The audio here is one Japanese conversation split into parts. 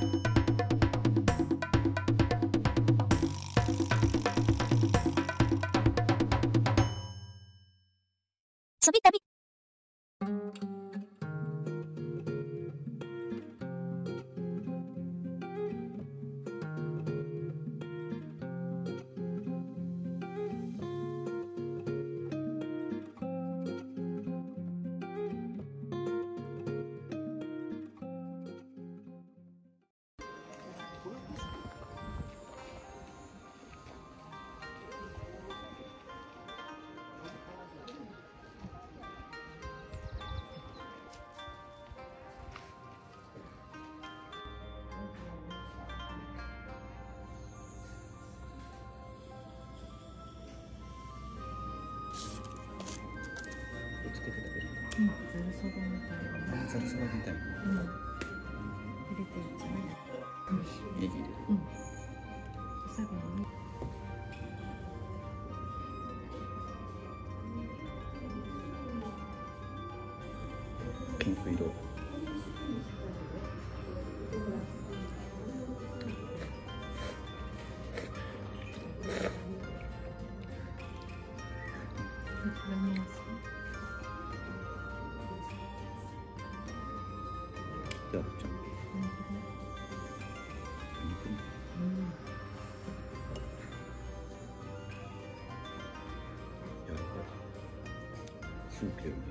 遊び旅。 つけて食べるんだ。 うん、ざるそばみたいな。 ざるそばみたいな。 入れてるじゃない。 ネギ入れる。 うん。最後に。 ピンク色。やるじゃん。やるか。スープよね。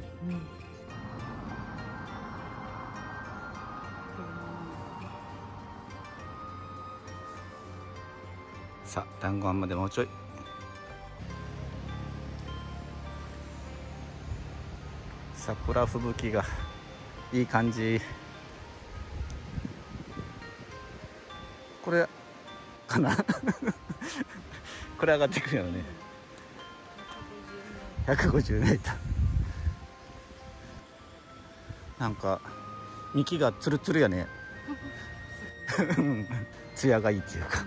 さあ、団子あんまでもうちょい。桜吹雪がいい感じ。これかなこれ上がってくるよね。150メーター。なんか幹がツルツルやね。艶がいいっていうか。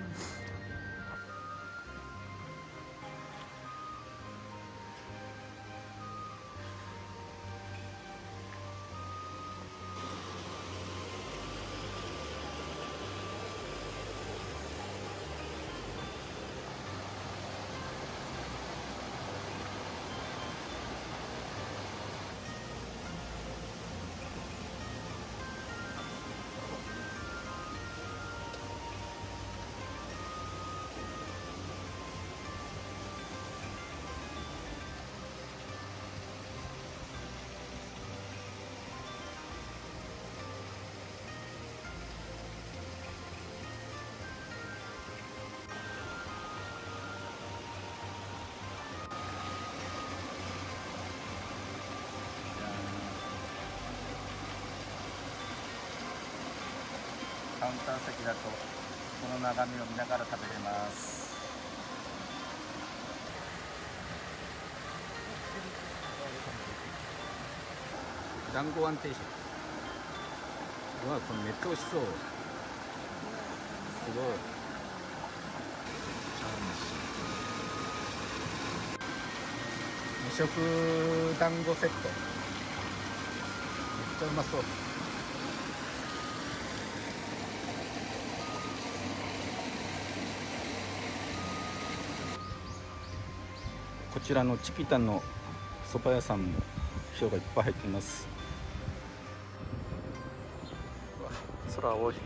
カウンター席だとこの眺めを見ながら食べれます。団子ワン定食。うわ、これめっちゃ美味しそう。すごい。2色団子セット。めっちゃうまそう。こちらのチキタンの蕎麦屋さんも人がいっぱい入っています。うわ、空青い。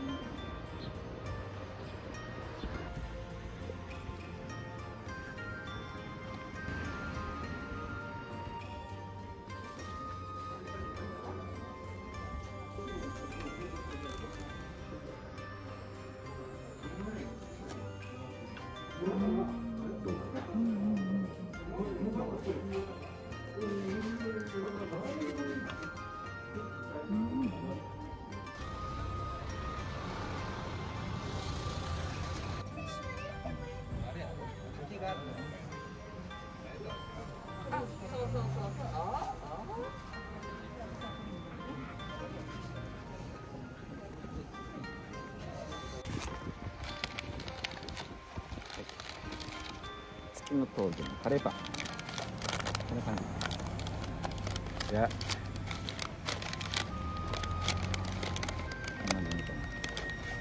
月の峠のカレーパン、こんな感じ。じゃあこんなのいいかな。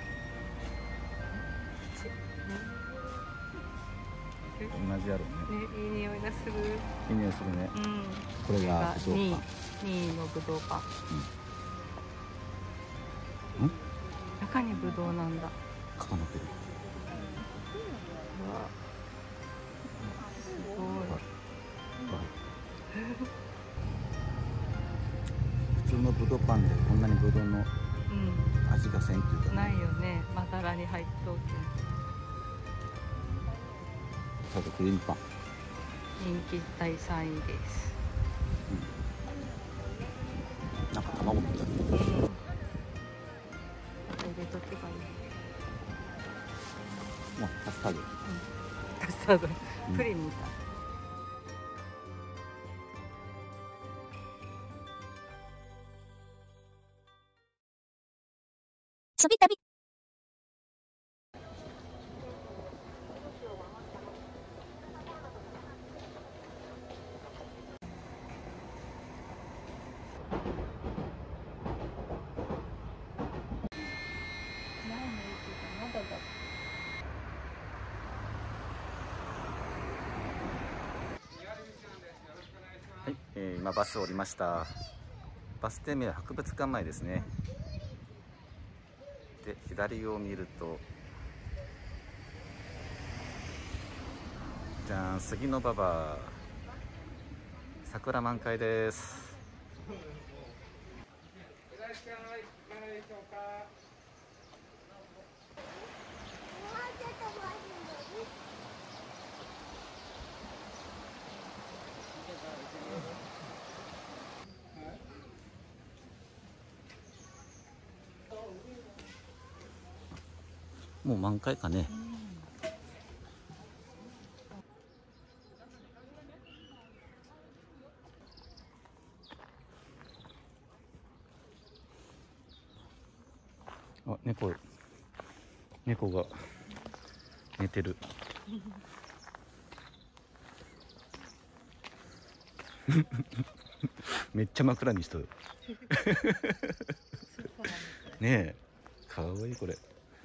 いい匂いがする。 いい匂いするね。 うん。 これがぶどう 2位パのぶどうパン。 ン。ん？ 中にぶどうなんだ。 固まってる。 うわ。すごい。 普通のぶどうパンでこんなにぶどうのうん。 味がせんっていうか、 ないよね。まだらに入っとうけん。 あとクリームパン。 人気第3位です。 なんか卵みたいな。 うん。あと入れとけばいい。 あ、カスタード。 カスタード、プリンみたい。 遊び旅。 はい、今バス降りました。バス停名は博物館前ですね。で、左を見ると、じゃん、杉の馬場、桜満開です。もう満開かね。あ、猫が寝てる。めっちゃ枕にしとる。ねえ、かわいいこれ。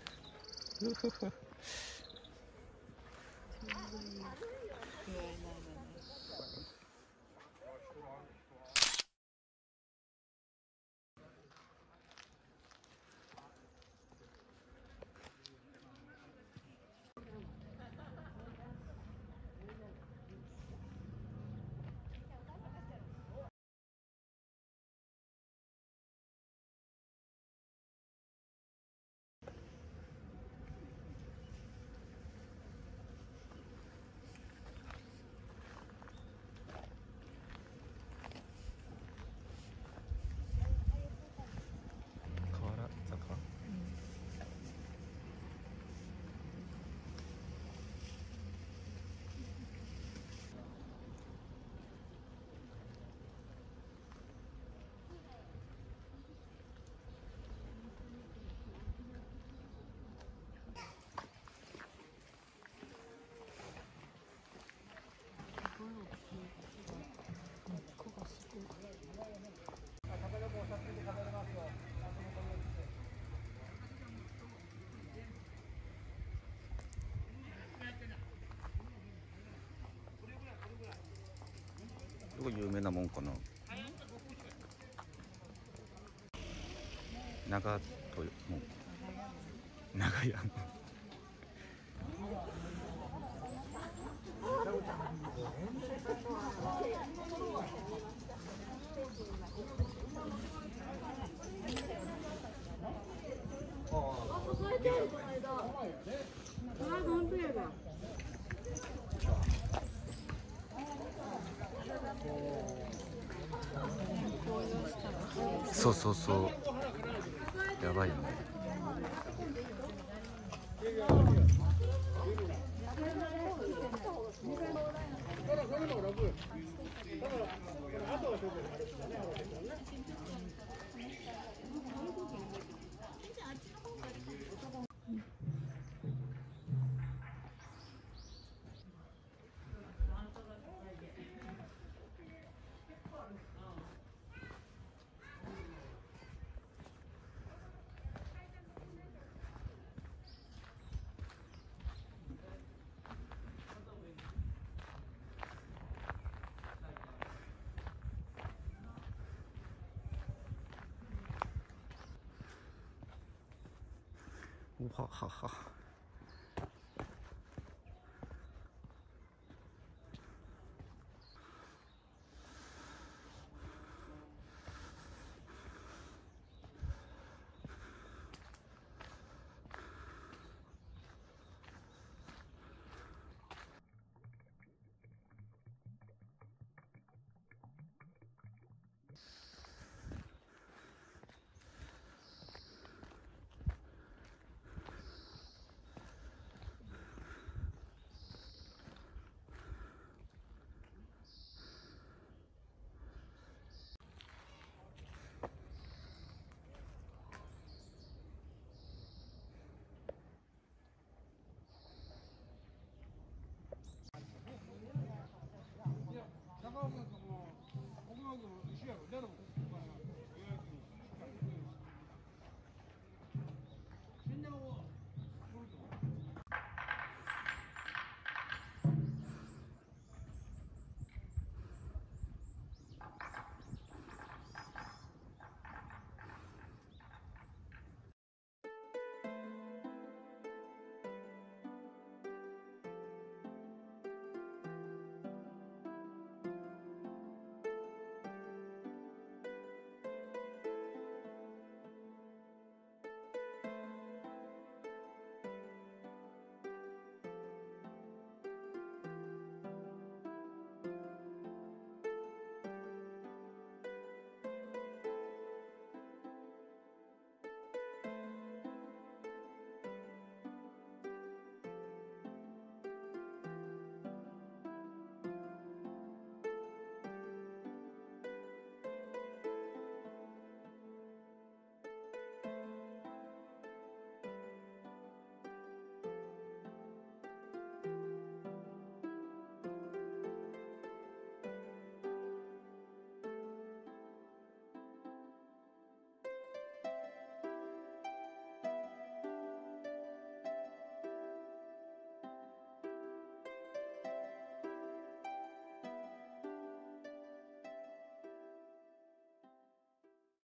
河原坂。どこ有名なもんかな。長門も長屋。そうそうそう。やばいよね。 うわはは。